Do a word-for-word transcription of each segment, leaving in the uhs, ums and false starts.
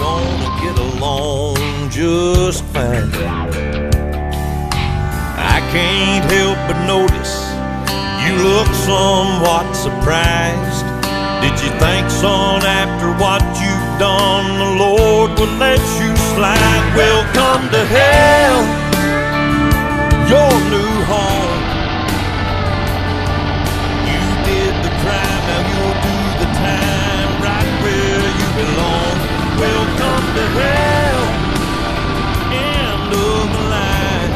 gonna get along just fine. I can't help but notice you look somewhat surprised. Did you think, son, after what you've done, the Lord would let you slide? Welcome to hell, your new home. You did the crime, now you'll do the time right where you belong. Welcome to hell, end of the line.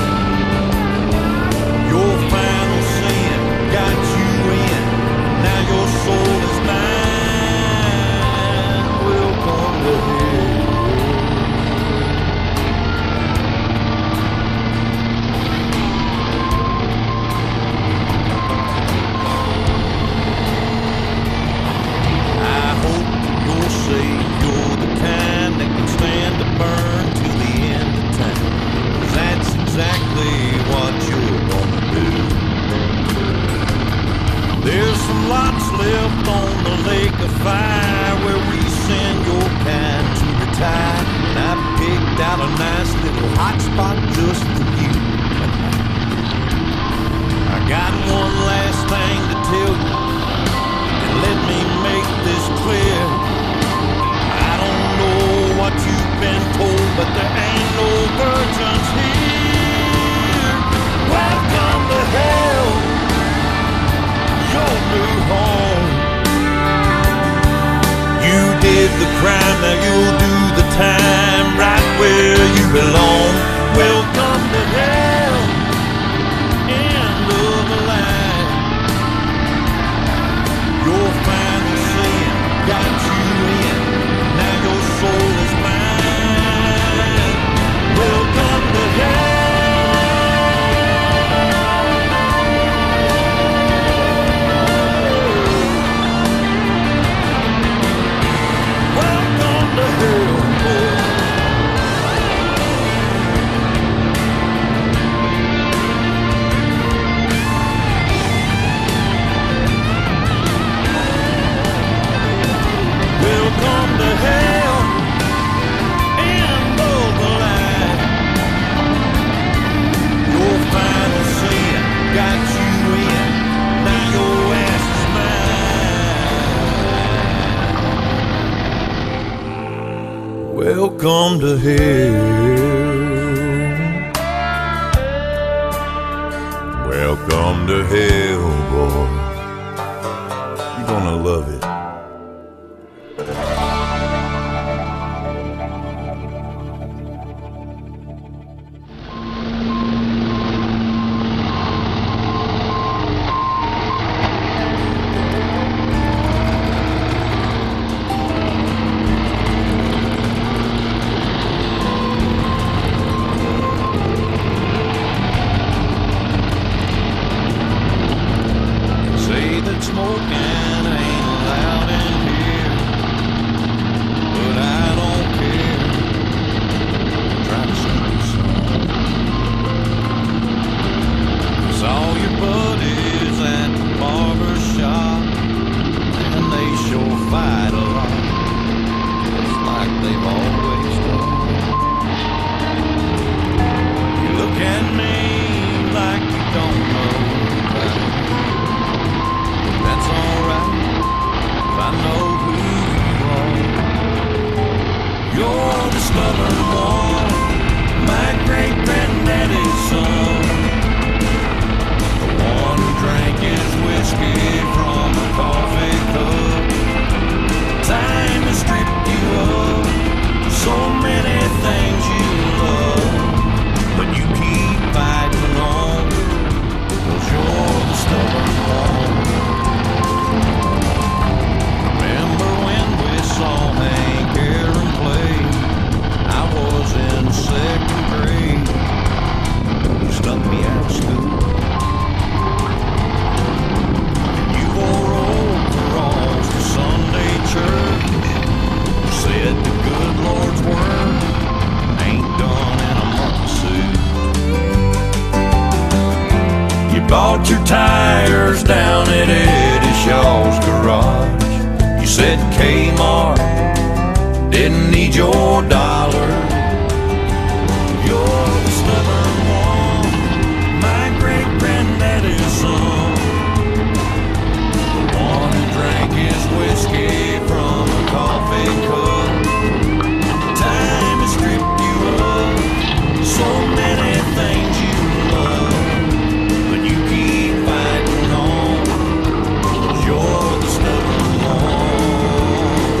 Your final sin got you in, now your soul is mine. Welcome to hell. I hope you'll say you're the kind that can stand to burn to the end of time, 'cause that's exactly what you're gonna do. There's some lots left on the lake of fire where we send your kind to retire, and I picked out a nice little hot spot just for you. I got one last thing to tell you, and let me make this clear. I don't know what you've been told, but there ain't no virgins here. Welcome to hell, your new home. You did the crime, now you'll do the time right where you belong. Welcome to hell, end of the line. Your final sin got you in, now your soul is mine. Welcome to hell. Welcome to hell, end of the line. Your final sin got you in, now your ass is mine. Welcome to hell. Welcome to hell, boy. You're gonna love it. Say that smoking ain't allowed in here, but I don't care. Try to sing this song. Saw your buddies at the barber shop, and they sure fight a lot, just like they've always done. You look at me like you don't know about it. That's alright, if I know who you are. You're the stubborn one, my great granddaddy's son, the one who drank his whiskey from a coffee cup. Time has stripped you of so many things you love, but you keep fighting on, 'cause you're the stubborn one. Remember when we saw Hank Aaron play? I was in second grade. He snuck me out of school. You wore overalls to Sunday church. Said the good Lord's word ain't done in a monkey suit. You bought your tires down at Eddie Shaw's garage. You said Kmart didn't need your dollar. You're the stubborn one, my great granddaddy's son, the one who drank his whiskey from a coffee cup. Time has stripped you of so many things you love, but you keep fighting on, 'cause you're the stubborn one.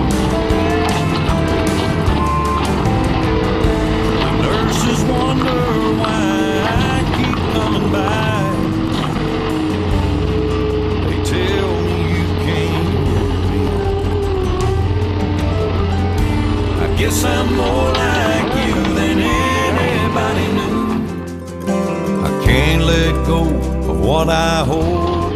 The nurses wonder why I keep coming back. They tell me you can't help me. I guess I'm more like you than anybody knew. I can't let go of what I hold.